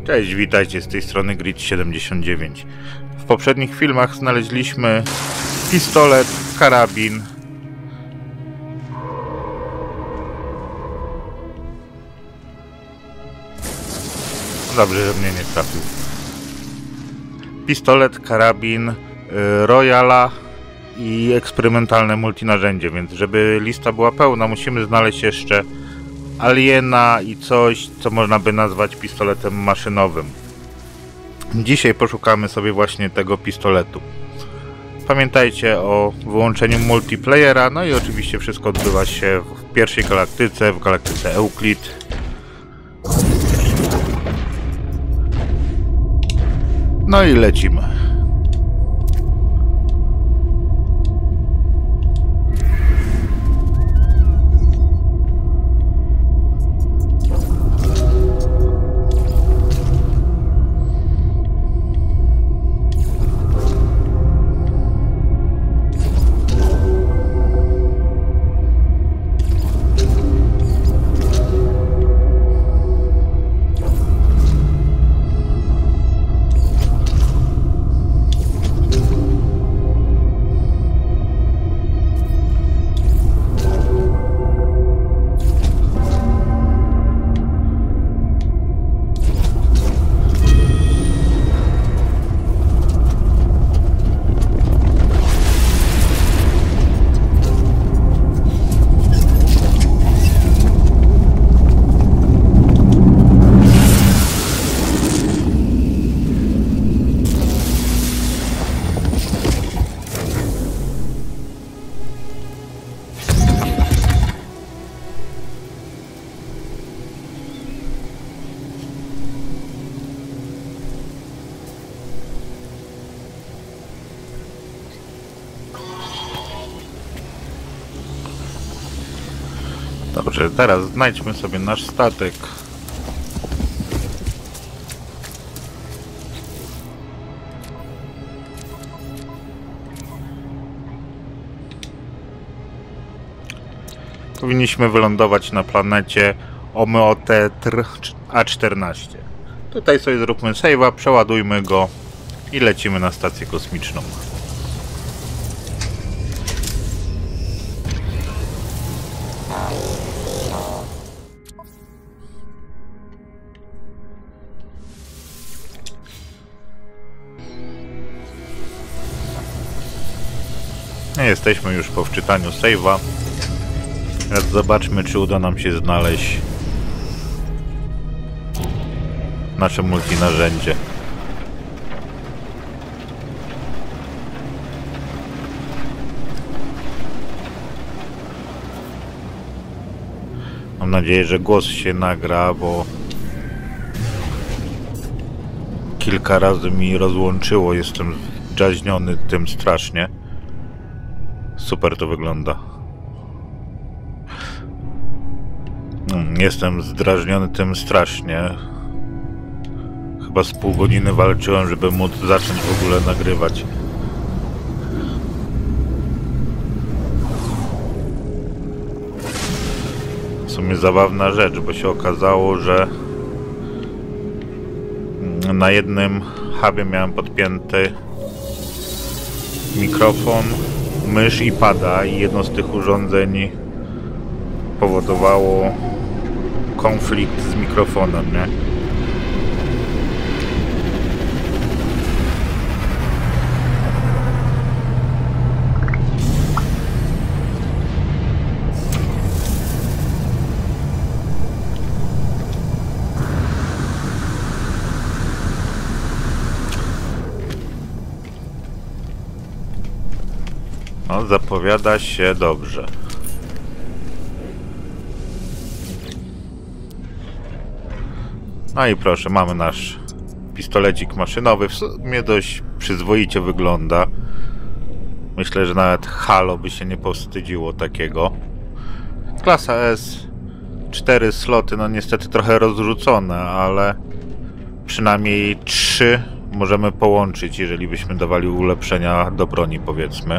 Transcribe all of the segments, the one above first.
Cześć, witajcie, z tej strony Grid79. W poprzednich filmach znaleźliśmy pistolet, karabin. Dobrze, że mnie nie trafił. Pistolet, karabin, Royala i eksperymentalne multinarzędzie, więc żeby lista była pełna, musimy znaleźć jeszcze aliena i coś, co można by nazwać pistoletem maszynowym. Dzisiaj poszukamy sobie właśnie tego pistoletu. Pamiętajcie o wyłączeniu multiplayera, no i oczywiście wszystko odbywa się w pierwszej galaktyce, w galaktyce Euclid. No i lecimy. Dobrze, teraz znajdźmy sobie nasz statek. Powinniśmy wylądować na planecie Omeotetr A14. Tutaj sobie zróbmy save'a, przeładujmy go i lecimy na stację kosmiczną. Jesteśmy już po wczytaniu save'a. Teraz zobaczmy, czy uda nam się znaleźć nasze multinarzędzie. Mam nadzieję, że głos się nagra, bo kilka razy mi rozłączyło. Jestem zdrażniony tym strasznie. Super to wygląda. Jestem zdrażniony tym strasznie. Chyba z pół godziny walczyłem, żeby móc zacząć w ogóle nagrywać. W sumie zabawna rzecz, bo się okazało, że na jednym hubie miałem podpięty mikrofon, mysz i pada i jedno z tych urządzeń powodowało konflikt z mikrofonem, nie? No, zapowiada się dobrze. No i proszę, mamy nasz pistolecik maszynowy. W sumie dość przyzwoicie wygląda. Myślę, że nawet Halo by się nie powstydziło takiego. Klasa S, 4 sloty, no niestety trochę rozrzucone, ale przynajmniej 3 możemy połączyć, jeżeli byśmy dawali ulepszenia do broni, powiedzmy.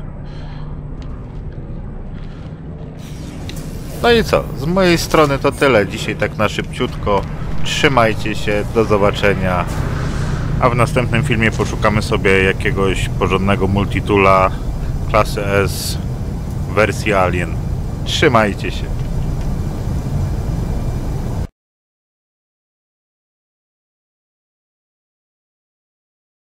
No i co? Z mojej strony to tyle. Dzisiaj tak na szybciutko Trzymajcie się, do zobaczenia. A w następnym filmie poszukamy sobie jakiegoś porządnego multitoola klasy S wersji Alien. Trzymajcie się.